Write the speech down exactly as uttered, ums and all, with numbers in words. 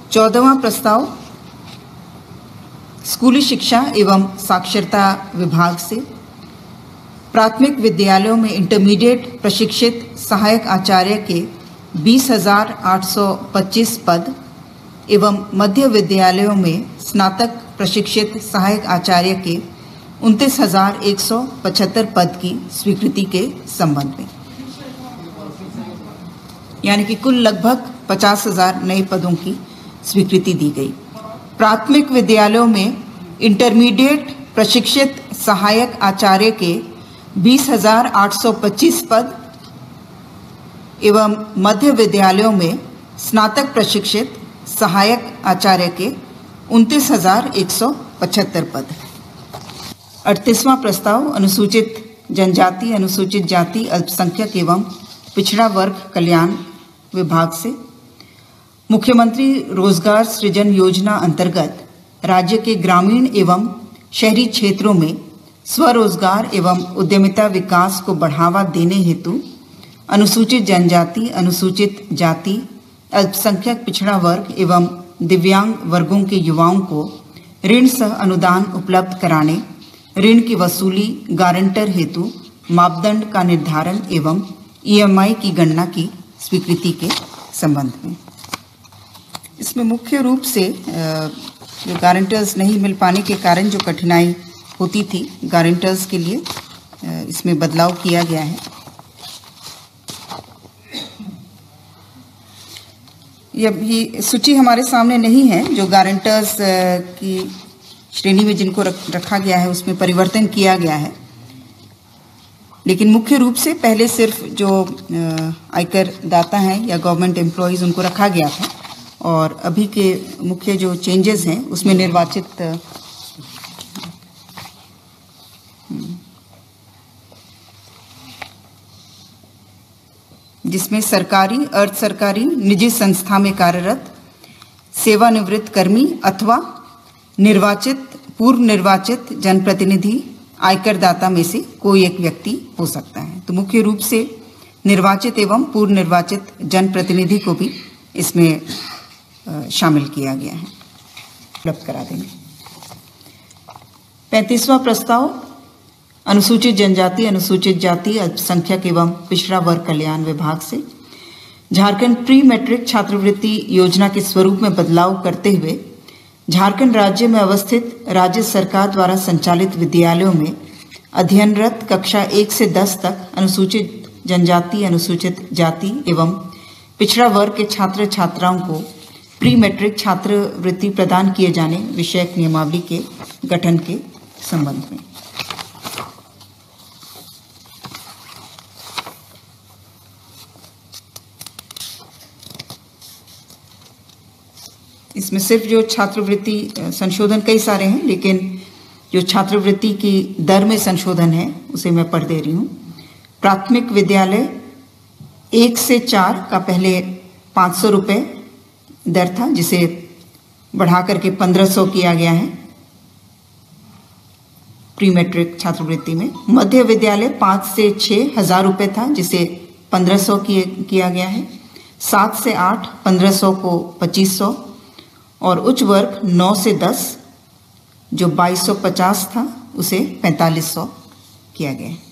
चौदहवां प्रस्ताव स्कूली शिक्षा एवं साक्षरता विभाग से प्राथमिक विद्यालयों में इंटरमीडिएट प्रशिक्षित सहायक आचार्य के बीस हजार आठ सौ पच्चीस पद एवं मध्य विद्यालयों में स्नातक प्रशिक्षित सहायक आचार्य के उनतीस हजार एक सौ पचहत्तर पद की स्वीकृति के संबंध में, यानी कि कुल लगभग पचास हजार नए पदों की स्वीकृति दी गई। प्राथमिक विद्यालयों में इंटरमीडिएट प्रशिक्षित सहायक आचार्य के बीस हजार आठ सौ पच्चीस पद एवं मध्य विद्यालयों में स्नातक प्रशिक्षित सहायक आचार्य के उनतीस हजार एक सौ पचहत्तर पद। अड़तीसवां प्रस्ताव अनुसूचित जनजाति, अनुसूचित जाति, अल्पसंख्यक एवं पिछड़ा वर्ग कल्याण विभाग से मुख्यमंत्री रोजगार सृजन योजना अंतर्गत राज्य के ग्रामीण एवं शहरी क्षेत्रों में स्वरोजगार एवं उद्यमिता विकास को बढ़ावा देने हेतु अनुसूचित जनजाति, अनुसूचित जाति, अल्पसंख्यक पिछड़ा वर्ग एवं दिव्यांग वर्गों के युवाओं को ऋण सह अनुदान उपलब्ध कराने, ऋण की वसूली, गारंटर हेतु मापदंड का निर्धारण एवं ईएमआई की गणना की स्वीकृति के संबंध में। इसमें मुख्य रूप से जो गारंटर्स नहीं मिल पाने के कारण जो कठिनाई होती थी गारंटर्स के लिए, इसमें बदलाव किया गया है। ये सूची हमारे सामने नहीं है, जो गारंटर्स की श्रेणी में जिनको रखा गया है उसमें परिवर्तन किया गया है, लेकिन मुख्य रूप से पहले सिर्फ जो आयकर दाता हैं या गवर्नमेंट एम्प्लॉयज़ उनको रखा गया था, और अभी के मुख्य जो चेंजेस हैं उसमें निर्वाचित जिसमें सरकारी, अर्ध सरकारी, निजी संस्था में कार्यरत सेवानिवृत्त कर्मी अथवा निर्वाचित, पूर्व निर्वाचित जनप्रतिनिधि आयकर दाता में से कोई एक व्यक्ति हो सकता है। तो मुख्य रूप से निर्वाचित एवं पूर्व निर्वाचित जनप्रतिनिधि को भी इसमें शामिल किया गया है, उपलब्ध करा देंगे। पैंतीसवां प्रस्ताव अनुसूचित जनजाति, अनुसूचित जाति, अल्पसंख्यक एवं पिछड़ा वर्ग कल्याण विभाग से झारखंड प्री मैट्रिक छात्रवृत्ति योजना के स्वरूप में बदलाव करते हुए झारखंड राज्य में अवस्थित राज्य सरकार द्वारा संचालित विद्यालयों में अध्ययनरत कक्षा एक से दस तक अनुसूचित जनजाति, अनुसूचित जाति एवं पिछड़ा वर्ग के छात्र छात्राओं को प्री मैट्रिक छात्रवृत्ति प्रदान किए जाने विषयक नियमावली के गठन के संबंध में। इसमें सिर्फ जो छात्रवृत्ति संशोधन कई सारे हैं, लेकिन जो छात्रवृत्ति की दर में संशोधन है उसे मैं पढ़ दे रही हूँ। प्राथमिक विद्यालय एक से चार का पहले पाँच सौ रुपये दर था, जिसे बढ़ा करके पंद्रह सौ किया गया है प्री मैट्रिक छात्रवृत्ति में। मध्य विद्यालय पाँच से छः हजार रुपये था, जिसे पंद्रह सौ किया गया है। सात से आठ पंद्रह सौ को पच्चीस सौ, और उच्च वर्ग नौ से दस जो बाईस सौ पचास था उसे पैंतालीस सौ किया गया है।